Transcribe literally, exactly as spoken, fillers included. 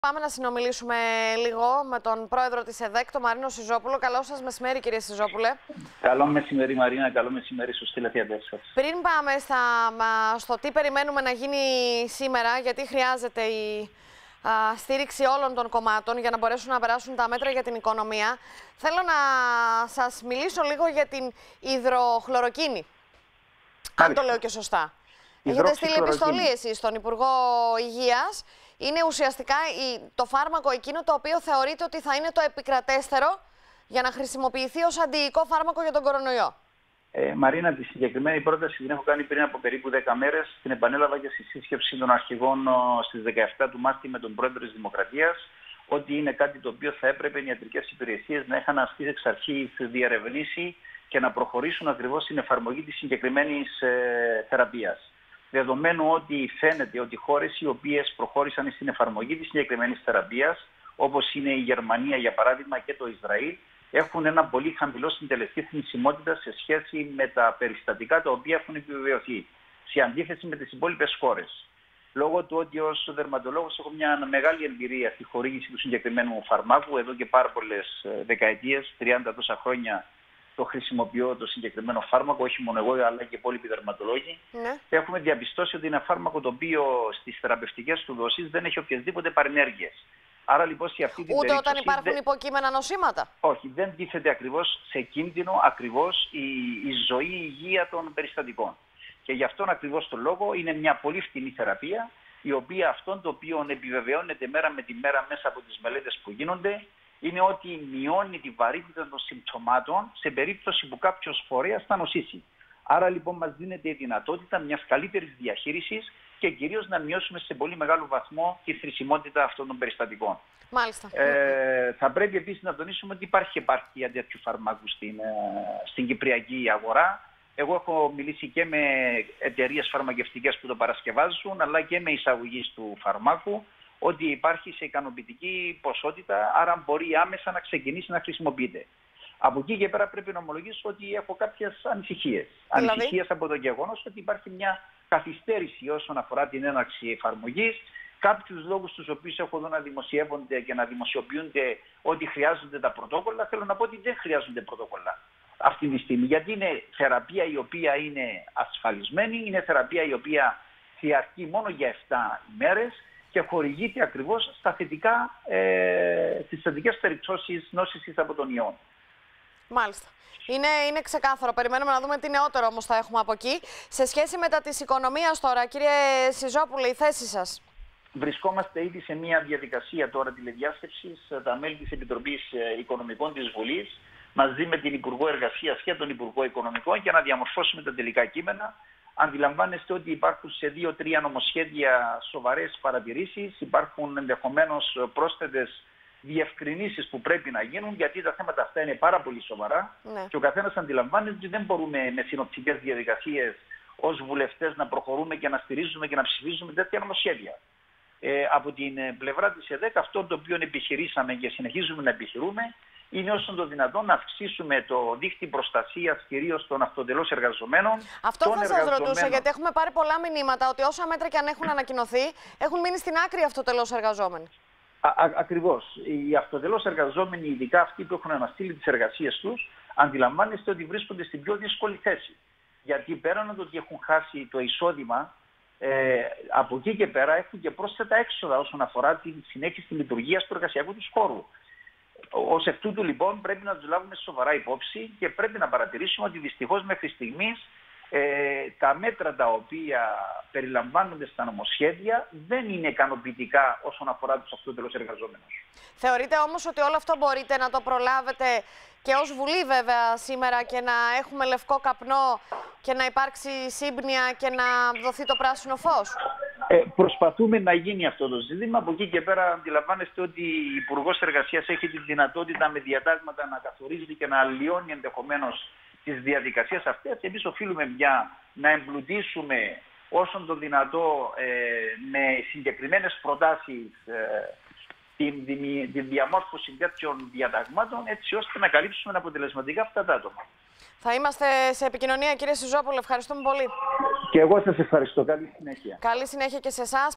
Πάμε να συνομιλήσουμε λίγο με τον πρόεδρο της ΕΔΕΚ, τον Μαρίνο Σιζόπουλο. Καλό σας μεσημέρι, κύριε Σιζόπουλε. Καλό μεσημέρι, Μαρίνα. Καλό μεσημέρι στους τηλεθεατές σας. Πριν πάμε στα, στο τι περιμένουμε να γίνει σήμερα, γιατί χρειάζεται η α, στήριξη όλων των κομμάτων για να μπορέσουν να περάσουν τα μέτρα για την οικονομία, θέλω να σας μιλήσω λίγο για την υδροχλωροκίνη. Αν το λέω και σωστά. Έχετε στείλει επιστολή εσείς στον Υπουργό Υγείας. Είναι ουσιαστικά το φάρμακο εκείνο το οποίο θεωρείται ότι θα είναι το επικρατέστερο για να χρησιμοποιηθεί ως αντιϊκό φάρμακο για τον κορονοϊό. Ε, Μαρίνα, τη συγκεκριμένη πρόταση την έχω κάνει πριν από περίπου δέκα μέρες. Την επανέλαβα και στη σύσκεψη των αρχηγών στις δεκαεπτά του Μάρτη με τον πρόεδρο της Δημοκρατίας, ότι είναι κάτι το οποίο θα έπρεπε οι ιατρικές υπηρεσίες να είχαν ασκήσει εξ αρχής διερευνήσει και να προχωρήσουν ακριβώς στην εφαρμογή της συγκεκριμένης ε, θεραπείας. Δεδομένου ότι φαίνεται ότι χώρες οι οποίες προχώρησαν στην εφαρμογή της συγκεκριμένης θεραπείας, όπως είναι η Γερμανία για παράδειγμα και το Ισραήλ, έχουν ένα πολύ χαμηλό συντελεστή θνησιμότητα σε σχέση με τα περιστατικά τα οποία έχουν επιβεβαιωθεί, σε αντίθεση με τις υπόλοιπες χώρες. Λόγω του ότι ως δερματολόγος έχω μια μεγάλη εμπειρία στη χορήγηση του συγκεκριμένου φαρμάκου, εδώ και πάρα πολλές δεκαετίες, τριάντα τόσα χρόνια. Το χρησιμοποιώ το συγκεκριμένο φάρμακο, όχι μόνο εγώ, αλλά και οι υπόλοιποι δερματολόγοι. Ναι. Έχουμε διαπιστώσει ότι είναι ένα φάρμακο το οποίο στις θεραπευτικές του δόσεις δεν έχει οποιασδήποτε παρενέργειες. Άρα λοιπόν σε αυτή την Ούτε περίπτωση. Όταν υπάρχουν δεν... υποκείμενα νοσήματα. Όχι, δεν τίθεται ακριβώς σε κίνδυνο ακριβώς η, η ζωή, η υγεία των περιστατικών. Και γι' αυτόν ακριβώς τον λόγο είναι μια πολύ φτηνή θεραπεία, η οποία αυτόν το οποίο επιβεβαιώνεται μέρα με τη μέρα μέσα από τις μελέτες που γίνονται, είναι ότι μειώνει τη βαρύτητα των συμπτωμάτων σε περίπτωση που κάποιος φορέας θα νοσήσει. Άρα λοιπόν μας δίνεται η δυνατότητα μιας καλύτερης διαχείρισης και κυρίως να μειώσουμε σε πολύ μεγάλο βαθμό τη θρησιμότητα αυτών των περιστατικών. Μάλιστα. Ε, θα πρέπει επίσης να τονίσουμε ότι υπάρχει επάρκεια τέτοιου φαρμάκου στην, στην κυπριακή αγορά. Εγώ έχω μιλήσει και με εταιρείες φαρμακευτικές που το παρασκευάζουν, αλλά και με εισαγωγής του φαρμάκου, ότι υπάρχει σε ικανοποιητική ποσότητα, άρα μπορεί άμεσα να ξεκινήσει να χρησιμοποιείται. Από εκεί και πέρα πρέπει να ομολογήσω ότι έχω κάποιες ανησυχίες. Δηλαδή? Ανησυχίες από το γεγονός ότι υπάρχει μια καθυστέρηση όσον αφορά την έναρξη εφαρμογής. Κάποιους λόγους τους οποίους έχω δω να δημοσιεύονται και να δημοσιοποιούνται ότι χρειάζονται τα πρωτόκολλα, θέλω να πω ότι δεν χρειάζονται πρωτόκολλα αυτή τη στιγμή. Γιατί είναι θεραπεία η οποία είναι ασφαλισμένη, είναι θεραπεία η οποία διαρκεί μόνο για επτά ημέρες. Και χορηγείται ακριβώς στα θετικά, ε, στις θετικές περιπτώσεις νόσησης από τον ιό. Μάλιστα. Είναι, είναι ξεκάθαρο. Περιμένουμε να δούμε τι νεότερο όμως θα έχουμε από εκεί. Σε σχέση με τα της οικονομίας τώρα, κύριε Σιζόπουλε, η θέση σας. Βρισκόμαστε ήδη σε μια διαδικασία τώρα τηλεδιάσκεψης, τα μέλη της Επιτροπής Οικονομικών της Βουλής, μαζί με την Υπουργό Εργασίας και τον Υπουργό Οικονομικών, για να διαμορφώσουμε τα τελικά κείμενα. Αντιλαμβάνεστε ότι υπάρχουν σε δύο-τρία νομοσχέδια σοβαρές παρατηρήσεις, υπάρχουν ενδεχομένως πρόσθετες διευκρινήσεις που πρέπει να γίνουν, γιατί τα θέματα αυτά είναι πάρα πολύ σοβαρά. Ναι. Και ο καθένας αντιλαμβάνεται ότι δεν μπορούμε με συνοπτικές διαδικασίες ως βουλευτές να προχωρούμε και να στηρίζουμε και να ψηφίζουμε τέτοια νομοσχέδια. Ε, από την πλευρά της ΕΔΕΚ, αυτό το οποίο επιχειρήσαμε και συνεχίζουμε να επιχειρούμε, είναι όσο το δυνατόν να αυξήσουμε το δίκτυο προστασίας κυρίως των αυτοτελώς εργαζομένων. Αυτό θα σας ρωτούσα, γιατί έχουμε πάρει πολλά μηνύματα ότι όσα μέτρα και αν έχουν ανακοινωθεί, έχουν μείνει στην άκρη αυτοτελώς εργαζόμενοι. Α, α, ακριβώς. Οι αυτοτελώς εργαζόμενοι, ειδικά αυτοί που έχουν αναστείλει τις εργασίες τους, αντιλαμβάνεστε ότι βρίσκονται στην πιο δύσκολη θέση. Γιατί πέραν από το ότι έχουν χάσει το εισόδημα, ε, από εκεί και πέρα έχουν και πρόσθετα έξοδα όσον αφορά τη συνέχιση της λειτουργίας του εργασιακού τους χώρου. Ως εκ τούτου λοιπόν πρέπει να τους λάβουμε σοβαρά υπόψη και πρέπει να παρατηρήσουμε ότι δυστυχώς μέχρι στιγμής ε, τα μέτρα τα οποία περιλαμβάνονται στα νομοσχέδια δεν είναι ικανοποιητικά όσον αφορά τους αυτοτελώς εργαζόμενους. Θεωρείτε όμως ότι όλο αυτό μπορείτε να το προλάβετε και ως Βουλή βέβαια σήμερα και να έχουμε λευκό καπνό και να υπάρξει σύμπνοια και να δοθεί το πράσινο φως? Ε, προσπαθούμε να γίνει αυτό το ζήτημα. Από εκεί και πέρα αντιλαμβάνεστε ότι η Υπουργός Εργασίας έχει τη δυνατότητα με διατάγματα να καθορίζει και να αλλοιώνει ενδεχομένως τις διαδικασίες αυτές. Εμείς οφείλουμε πια να εμπλουτίσουμε όσον το δυνατό ε, με συγκεκριμένες προτάσεις ε, την, την, την διαμόρφωση τέτοιων διαταγμάτων, έτσι ώστε να καλύψουμε αποτελεσματικά αυτά τα άτομα. Θα είμαστε σε επικοινωνία, κύριε Σιζόπουλε. Ευχαριστούμε πολύ. Και εγώ σας ευχαριστώ. Καλή συνέχεια. Καλή συνέχεια και σε εσάς.